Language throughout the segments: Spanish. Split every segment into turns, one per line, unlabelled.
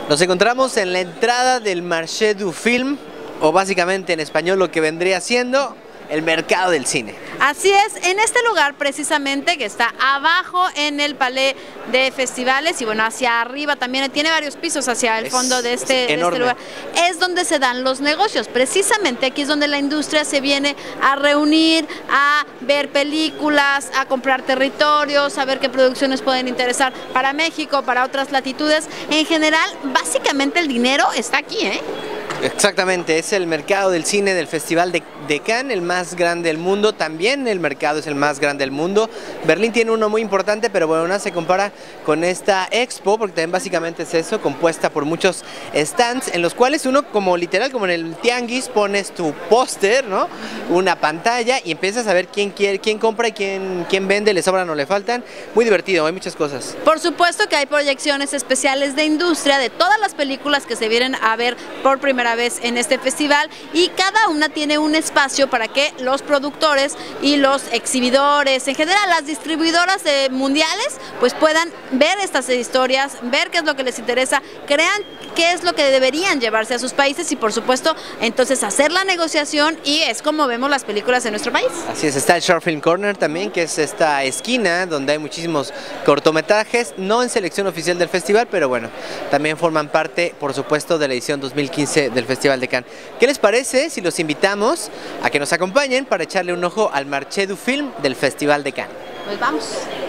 Nos encontramos en la entrada del Marché du Film, o básicamente en español lo que vendría siendo el mercado del cine.
Así es, en este lugar precisamente que está abajo en el Palais de Festivales y bueno, hacia arriba también tiene varios pisos hacia el fondo de este lugar, es donde se dan los negocios. Precisamente aquí es donde la industria se viene a reunir, a ver películas, a comprar territorios, a ver qué producciones pueden interesar para México, para otras latitudes. En general, básicamente el dinero está aquí, ¿eh?
Exactamente, es el mercado del cine del Festival de Cannes, el más grande del mundo. También el mercado es el más grande del mundo. Berlín tiene uno muy importante, pero bueno, no se compara con esta expo, porque también básicamente es eso, compuesta por muchos stands, en los cuales uno, como literal, como en el tianguis, pones tu póster, ¿no? Una pantalla y empiezas a ver quién quiere, quién compra y quién vende, le sobran o le faltan. Muy divertido, hay muchas cosas.
Por supuesto que hay proyecciones especiales de industria de todas las películas que se vienen a ver por primera vez en este festival, y cada una tiene un espacio para que los productores y los exhibidores, en general las distribuidoras mundiales, pues puedan ver estas historias, ver qué es lo que les interesa, crean qué es lo que deberían llevarse a sus países y por supuesto entonces hacer la negociación, y es como vemos las películas en nuestro país.
Así es, está el Short Film Corner también, que es esta esquina donde hay muchísimos cortometrajes, no en selección oficial del festival, pero bueno, también forman parte, por supuesto, de la edición 2015 del Festival de Cannes. ¿Qué les parece si los invitamos a que nos acompañen para echarle un ojo al Marché du Film del Festival de Cannes?
Pues vamos.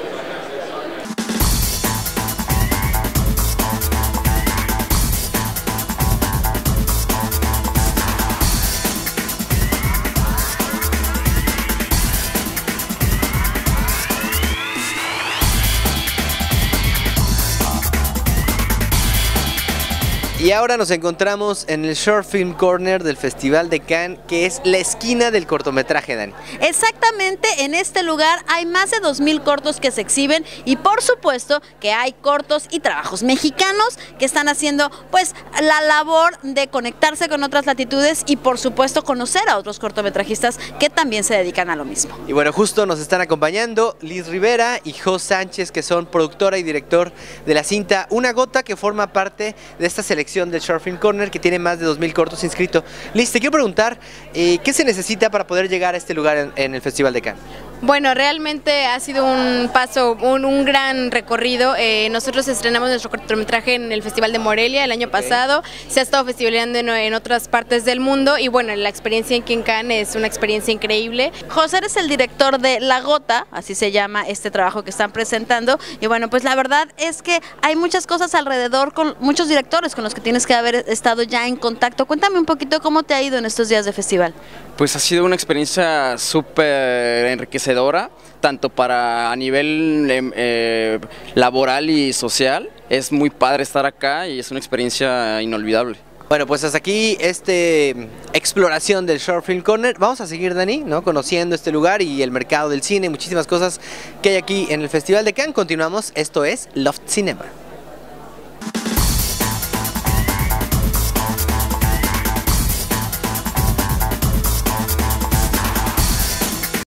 Y ahora nos encontramos en el Short Film Corner del Festival de Cannes, que es la esquina del cortometraje, Dani.
Exactamente, en este lugar hay más de 2000 cortos que se exhiben, y por supuesto que hay cortos y trabajos mexicanos que están haciendo pues la labor de conectarse con otras latitudes y por supuesto conocer a otros cortometrajistas que también se dedican a lo mismo.
Y bueno, justo nos están acompañando Liz Rivera y Jo Sánchez, que son productora y director de la cinta Una Gota, que forma parte de esta selección del Short Film Corner, que tiene más de 2000 cortos inscritos. Liz, te quiero preguntar, ¿qué se necesita para poder llegar a este lugar en el Festival de Cannes?
Bueno, realmente ha sido un paso, un gran recorrido. Nosotros estrenamos nuestro cortometraje en el Festival de Morelia el año pasado. Se ha estado festivaleando en otras partes del mundo y bueno, la experiencia aquí en Cannes es una experiencia increíble.
José, eres el director de La Gota, así se llama este trabajo que están presentando, y bueno, pues la verdad es que hay muchas cosas alrededor, con muchos directores con los que tienes que haber estado ya en contacto. Cuéntame un poquito cómo te ha ido en estos días de festival.
Pues ha sido una experiencia súper enriquecedora, tanto para a nivel laboral y social. Es muy padre estar acá y es una experiencia inolvidable.
Bueno, pues hasta aquí exploración del Short Film Corner. Vamos a seguir, Dani, ¿no? Conociendo este lugar y el mercado del cine, muchísimas cosas que hay aquí en el Festival de Cannes. Continuamos, esto es Loft Cinema.